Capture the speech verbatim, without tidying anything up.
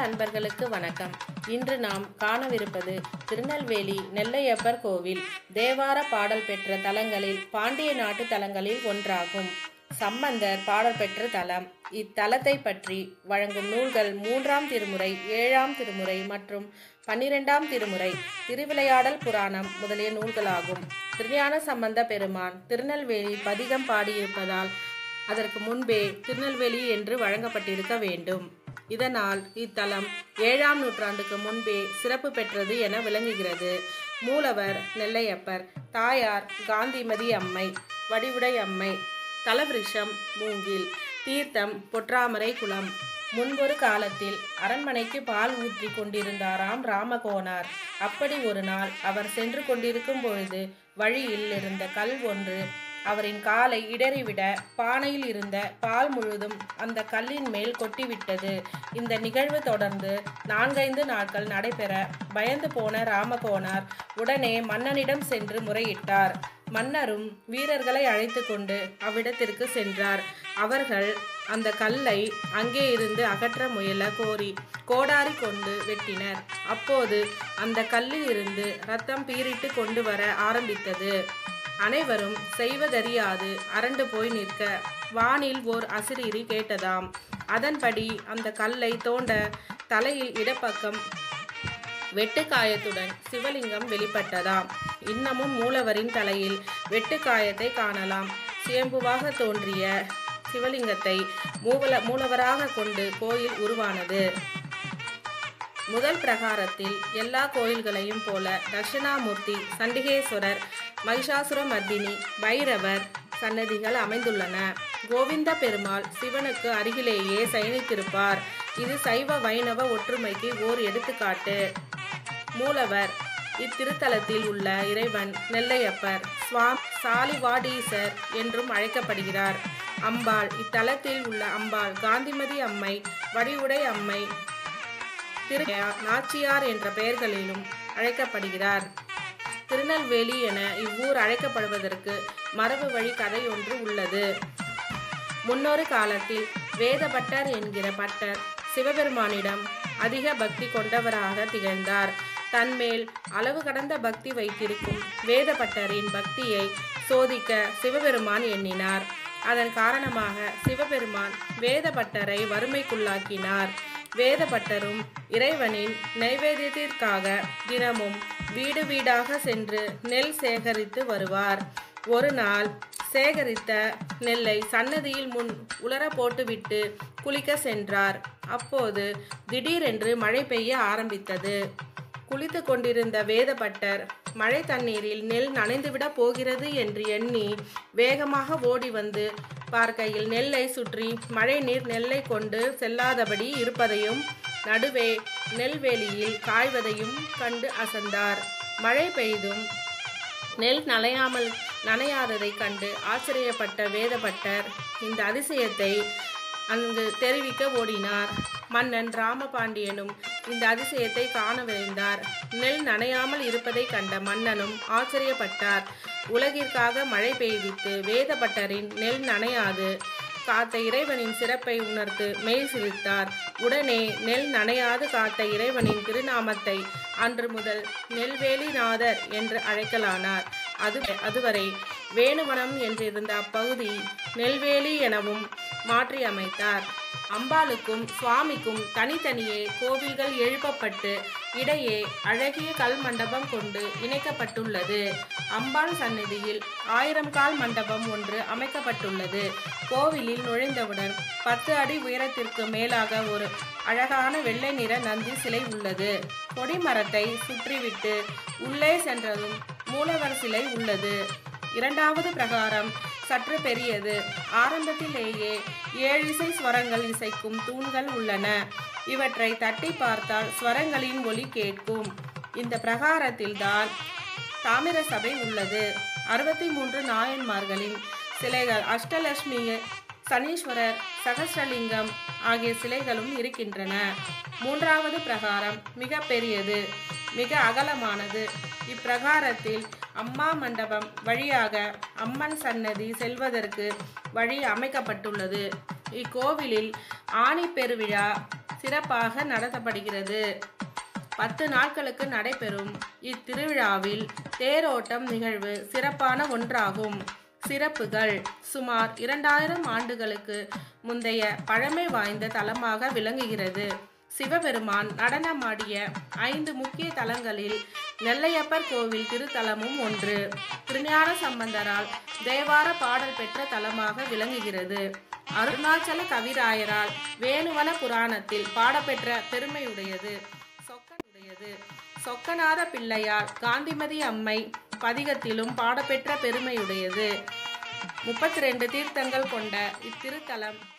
அன்பர்களுக்கு வணக்கம். இன்று நாம் காணவிருப்பது திருநெல்வேலி நெல்லையப்பர் கோவில். தேவார பாடல் பெற்ற தலங்களில் பாண்டிய நாட்டு தலங்களில் ஒன்றாகும். சம்பந்தர் பாடல் பெற்ற தலம். இத்தலத்தை பற்றி வழங்கும் நூல்கள் மூன்றாம் திருமுறை, ஏழாம் திருமுறை மற்றும் பன்னிரெண்டாம் திருமுறை, திருவிளையாடல் புராணம் முதலிய நூல்களாகும். திருஞான சம்பந்த பெருமான் திருநெல்வேலி பதிகம் பாடியிருப்பதால் அதற்கு முன்பே திருநெல்வேலி என்று வழங்கப்பட்டிருக்க வேண்டும். இதனால் இத்தலம் ஏழாம் நூற்றாண்டுக்கு முன்பே சிறப்பு பெற்றது என விளங்குகிறது. மூலவர் நெல்லையப்பர், தாயார் காந்திமதி அம்மை, வடிவுடை அம்மை, தலவிருஷம் மூங்கில், தீர்த்தம் பொற்றாமரை குளம். முன்பொரு காலத்தில் அரண்மனைக்கு பால் ஊற்றி கொண்டிருந்தாராம் ராமகோனார். அப்படி ஒரு நாள் அவர் சென்று கொண்டிருக்கும் பொழுது வழியில் இருந்த கல் ஒன்று அவரின் காலை இடறிவிட பானையில் இருந்த பால் முழுதும் அந்த கல்லின் மேல் கொட்டிவிட்டது. இந்த நிகழ்வு தொடர்ந்து நான்கைந்து நாட்கள் நடைபெற பயந்து போன ராமகோனார் உடனே மன்னனிடம் சென்று முறையிட்டார். மன்னரும் வீரர்களை அழைத்து கொண்டு அவ்விடத்திற்கு சென்றார். அவர்கள் அந்த கல்லை அங்கே இருந்து அகற்ற முயல கோரி கோடாரி கொண்டு வெட்டினர். அப்போது அந்த கல்லில் இருந்து இரத்தம் பீரிட்டு கொண்டு வர ஆரம்பித்தது. அனைவரும் செய்வதறியாது அரண்டு போய் நிற்க வானில் ஓர் அசிரீரி கேட்டதாம். அதன்படி அந்த கல்லை தோண்ட தலையில் இடப்பக்கம் வெட்டுக்காயத்துடன் சிவலிங்கம் வெளிப்பட்டதாம். இன்னமும் மூலவரின் தலையில் வெட்டுக்காயத்தை காணலாம். சுயம்புவாக தோன்றிய சிவலிங்கத்தை மூவல மூலவராக கொண்டு கோயில் உருவானது. முதல் பிரகாரத்தில் எல்லா கோயில்களையும் போல தட்சிணாமூர்த்தி, சண்டிகேஸ்வரர், மகிஷாசுரமர்தினி, பைரவர் சன்னதிகள் அமைந்துள்ளன. கோவிந்த பெருமாள் சிவனுக்கு அருகிலேயே சயனித்திருப்பார். இது சைவ வைணவ ஒற்றுமைக்கு ஓர் எடுத்துக்காட்டு. மூலவர் இத்திருத்தலத்தில் உள்ள இறைவன் நெல்லையப்பர், சுவாமி சாலிவாடீசர் என்றும் அழைக்கப்படுகிறார். அம்பாள் இத்தலத்தில் உள்ள அம்பாள் காந்திமதி அம்மை, வடிவுடை அம்மை, திரு நாச்சியார் என்ற பெயர்களிலும் அழைக்கப்படுகிறார். திருநெல்வேலி என இவ்வூர் அழைக்கப்படுவதற்கு மரபு வழி கதை ஒன்று உள்ளது. முன்னொரு காலத்தில் வேதபட்டர் என்கிற பட்டர் சிவபெருமானிடம் அதிக பக்தி கொண்டவராக திகழ்ந்தார். தன்மேல் அளவு கடந்த பக்தி வைத்திருக்கும் வேதபட்டரின் பக்தியை சோதிக்க சிவபெருமான் எண்ணினார். அதன் காரணமாக சிவபெருமான் வேதபட்டரை வறுமைக்குள்ளாக்கினார். வேதபட்டரும் இறைவனின் நைவேத்தியத்திற்காக தினமும் வீடு வீடாக சென்று நெல் சேகரித்து வருவார். ஒரு நாள் சேகரித்த நெல்லை சன்னதியில் முன் உலர போட்டுவிட்டு குளிக்க சென்றார். அப்போது திடீரென்று மழை பெய்ய ஆரம்பித்தது. குளித்து கொண்டிருந்த வேதபட்டர் மழை தண்ணீரில் நெல் நனைந்துவிட போகிறது என்று எண்ணி வேகமாக ஓடி வந்து பார்க்கையில் நெல்லை சுற்றி மழை நீர் நெல்லை கொண்டு செல்லாதபடி இருப்பதையும் நடுவே நெல்வேலியில் காய்வதையும் கண்டு அசந்தார். மழை பெய்தும் நெல் நனையாமல் நனையாததை கண்டு ஆச்சரியப்பட்ட வேதபட்டர் இந்த அதிசயத்தை அங்கு தெரிவிக்க ஓடினார். மன்னன் ராமபாண்டியனும் இந்த அதிசயத்தை காண விரைந்தார். நெல் நனையாமல் இருப்பதை கண்ட மன்னனும் ஆச்சரியப்பட்டார். உலகிற்காக மழை பெய்வித்து வேதபட்டரின் நெல் நனையாது காத்த இறைவனின் சிறப்பை உணர்த்து மெய் சிரித்தார். உடனே நெல் நனையாது காத்த இறைவனின் திருநாமத்தை அன்று முதல் நெல்வேலிநாதர் என்று அழைக்கலானார். அது அதுவரை வேணுவனம் என்றிருந்த அப்பகுதி நெல்வேலி எனவும் மாற்றி அமைத்தார். அம்பாளுக்கும் சுவாமிக்கும் தனித்தனியே கோவில்கள் எழுப்பப்பட்டு இடையே அழகிய கல் மண்டபம் கொண்டு இணைக்கப்பட்டுள்ளது. அம்பாள் சந்நிதியில் ஆயிரம் கால் மண்டபம் ஒன்று அமைக்கப்பட்டுள்ளது. கோவிலில் நுழைந்தவுடன் பத்து அடி உயரத்திற்கு மேலாக ஒரு அழகான வெள்ளை நிற நந்தி சிலை உள்ளது. கொடிமரத்தை சுற்றிவிட்டு உள்ளே சென்றதும் மூலவர் சிலை உள்ளது. இரண்டாவது பிரகாரம் சற்று பெரியது. ஆரம்பத்திலேயே ஏழிசை ஸ்வரங்கள் இசைக்கும் தூண்கள் உள்ளன. இவற்றை தட்டி பார்த்தால் ஸ்வரங்களின் ஒலி கேட்கும். இந்த பிரகாரத்தில்தான் தாமிர சபை உள்ளது. அறுபத்தி மூன்று நாயன்மார்களின் சிலைகள், அஷ்டலட்சுமி, சனீஸ்வரர், சகஸ்ரலிங்கம் ஆகிய சிலைகளும் இருக்கின்றன. மூன்றாவது பிரகாரம் மிக பெரியது, மிக அகலமானது. இப்பிரகாரத்தில் அம்மா மண்டபம் வழியாக அம்மன் சன்னதி செல்வதற்கு வழி அமைக்கப்பட்டுள்ளது. இக்கோவிலில் ஆணி பெருவிழா சிறப்பாக நடத்தப்படுகிறது. பத்து நாட்களுக்கு நடைபெறும் இத்திருவிழாவில் தேரோட்டம் நிகழ்வு சிறப்பான ஒன்றாகும். சிறப்புகள்: சுமார் இரண்டாயிரம் ஆண்டுகளுக்கு முந்தைய பழமை வாய்ந்த தலமாக விளங்குகிறது. சிவபெருமான் நடனமாடிய ஐந்து முக்கிய தலங்களில் நெல்லையப்பர் கோவில் திருத்தலமும் ஒன்று. திருஞான சம்பந்தரால் தேவார பாடல் பெற்ற தலமாக விளங்குகிறது. அருணாச்சல கவிராயரால் வேணுவன புராணத்தில் பாடப்பெற்ற பெருமையுடையது. சொக்கனுடையது சொக்கநாத பிள்ளையார் காந்திமதி அம்மை பதிகத்திலும் பாடப்பெற்ற பெருமையுடையது. முப்பத்தி ரெண்டு தீர்த்தங்கள் கொண்ட இத்திருத்தலம்